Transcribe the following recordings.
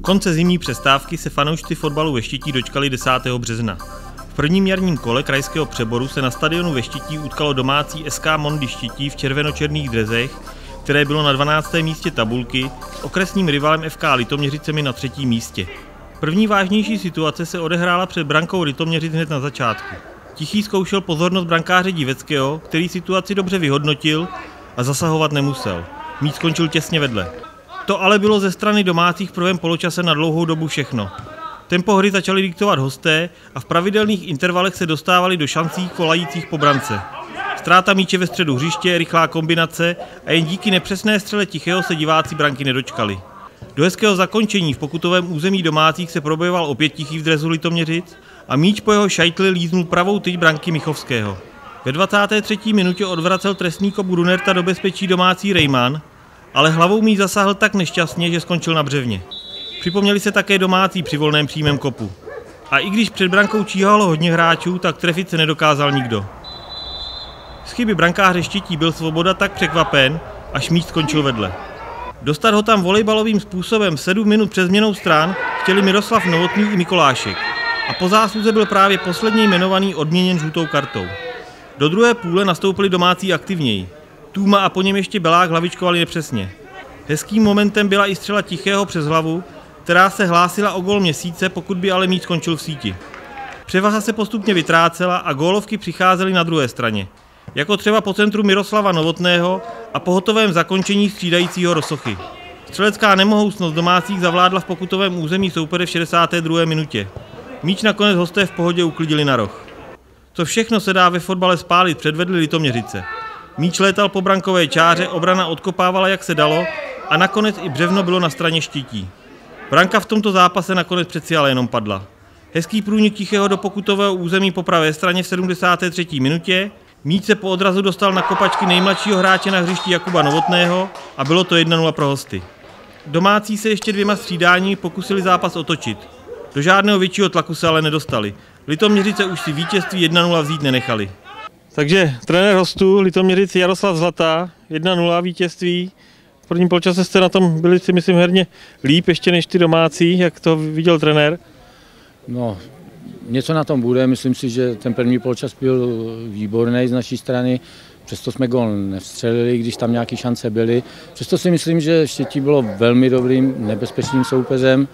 konce zimní přestávky se fanoušci fotbalu ve Štětí dočkali 10. března. V prvním jarním kole krajského přeboru se na stadionu ve Štětí utkalo domácí SK Mondy Štětí v červenočerných dresech, které bylo na 12. místě tabulky, s okresním rivalem FK Litoměřicemi na 3. místě. První vážnější situace se odehrála před brankou Litoměřic hned na začátku. Tichý zkoušel pozornost brankáře Diveckého, který situaci dobře vyhodnotil a zasahovat nemusel. Míč skončil těsně vedle. To ale bylo ze strany domácích v prvém poločase na dlouhou dobu všechno. Tempo hry začali diktovat hosté a v pravidelných intervalech se dostávali do šancí volajících po brance. Ztráta míče ve středu hřiště, rychlá kombinace a jen díky nepřesné střele Tichého se diváci branky nedočkali. Do hezkého zakončení v pokutovém území domácích se probojoval opět Tichý v dresu Litoměřic a míč po jeho šajtli líznul pravou tyč branky Michovského. Ve 23. minutě odvracel trestný kop Grunerta do bezpečí domácí Rejman, ale hlavou míč zasáhl tak nešťastně, že skončil na břevně. Připomněli se také domácí při volném přímém kopu. A i když před brankou číhalo hodně hráčů, tak trefit se nedokázal nikdo. Z chyby brankáře Štětí byl Svoboda tak překvapen, až míč skončil vedle. Dostat ho tam volejbalovým způsobem 7 minut před změnou stran chtěli Miroslav Novotný i Mikolášek. A po zásluze byl právě poslední jmenovaný odměněn žlutou kartou. Do druhé půle nastoupili domácí aktivněji. Tůma a po něm ještě Belák hlavičkovali nepřesně. Hezkým momentem byla i střela Tichého přes hlavu, která se hlásila o gól Měsíce, pokud by ale míč skončil v síti. Převaha se postupně vytrácela a gólovky přicházely na druhé straně. Jako třeba po centru Miroslava Novotného a po hotovém zakončení střídajícího Rosochy. Střelecká nemohousnost domácích zavládla v pokutovém území soupeře v 62. minutě. Míč nakonec hosté v pohodě uklidili na roh. Co všechno se dá ve fotbale spálit, předvedli Litoměřice. Míč létal po brankové čáře, obrana odkopávala jak se dalo a nakonec i břevno bylo na straně Štětí. Branka v tomto zápase nakonec přeci ale jenom padla. Hezký průnik Tichého do pokutového území po pravé straně v 73. minutě. Míč se po odrazu dostal na kopačky nejmladšího hráče na hřišti Jakuba Novotného a bylo to 1-0 pro hosty. Domácí se ještě 2 střídáními pokusili zápas otočit. Do žádného většího tlaku se ale nedostali. Litoměřice už si vítězství 1-0 vzít nenechali. Takže trenér hostů Litoměřic Jaroslav Zlatá, 1-0 vítězství. V prvním poločase jste na tom byli, si myslím, herně líp ještě než ty domácí, jak to viděl trenér? No, něco na tom bude, myslím si, že ten první poločas byl výborný z naší strany, přesto jsme gól nevstřelili, když tam nějaké šance byly. Přesto si myslím, že Štětí bylo velmi dobrým, nebezpečným soupeřem,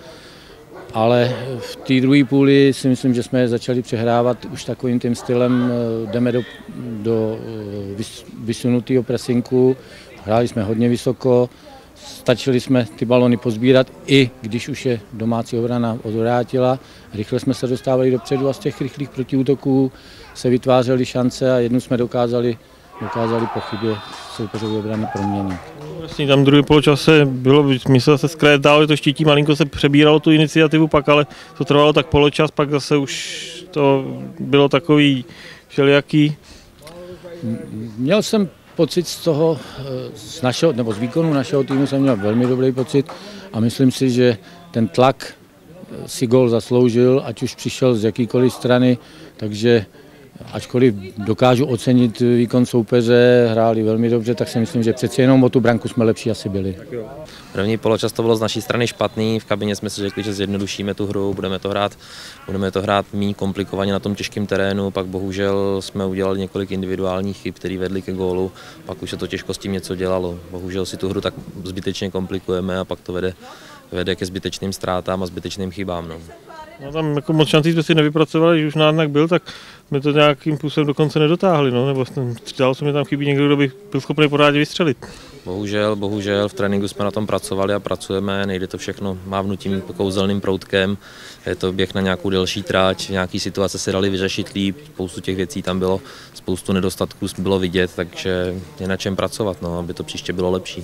ale v té druhé půli si myslím, že jsme začali přehrávat už takovým tím stylem, jdeme do vysunutého presinku, hráli jsme hodně vysoko, stačili jsme ty balony pozbírat, i když už je domácí obrana odvrátila. Rychle jsme se dostávali dopředu a z těch rychlých protiútoků se vytvářely šance a jednu jsme dokázali po chybě soupeřové obrany proměnit. Vlastně tam druhý poločase bylo, myslel se zkrétalo, že to Štětí malinko se přebíralo tu iniciativu pak, ale to trvalo tak poločas, pak zase už to bylo takový všelijaký. Měl jsem pocit z toho, z výkonu našeho týmu jsem měl velmi dobrý pocit a myslím si, že ten tlak si gól zasloužil, ať už přišel z jakýkoliv strany, takže ačkoliv dokážu ocenit výkon soupeře, hráli velmi dobře, tak si myslím, že přeci jenom o tu branku jsme lepší asi byli. První poločas to bylo z naší strany špatný, v kabině jsme si řekli, že zjednodušíme tu hru, budeme to hrát méně komplikovaně na tom těžkém terénu, pak bohužel jsme udělali několik individuálních chyb, které vedly ke gólu, pak už se to těžko s tím něco dělalo. Bohužel si tu hru tak zbytečně komplikujeme a pak to vede ke zbytečným ztrátám a zbytečným chybám. No tam jako moc šancí jsme si nevypracovali, když už náznak byl, tak jsme to nějakým způsobem dokonce nedotáhli, no, nebo střelal se mi tam chybí někdo, kdo by byl schopný pořádně vystřelit. Bohužel v tréninku jsme na tom pracovali a pracujeme, nejde to všechno mávnutím kouzelným proutkem, je to běh na nějakou delší tráť, nějaký situace se daly vyřešit líp, spoustu těch věcí tam bylo, spoustu nedostatků bylo vidět, takže je na čem pracovat, no, aby to příště bylo lepší.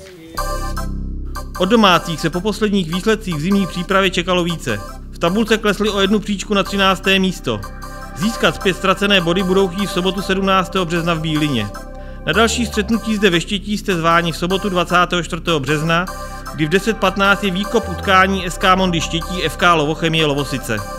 Od domácích se po posledních výsledcích v zimní přípravě čekalo více. V tabulce klesli o 1 příčku na 13. místo. Získat zpět ztracené body budou chtít v sobotu 17. března v Bílině. Na další střetnutí zde ve Štětí jste zváni v sobotu 24. března, kdy v 10:15 je výkop utkání SK Mondy Štětí FK Lovochemie Lovosice.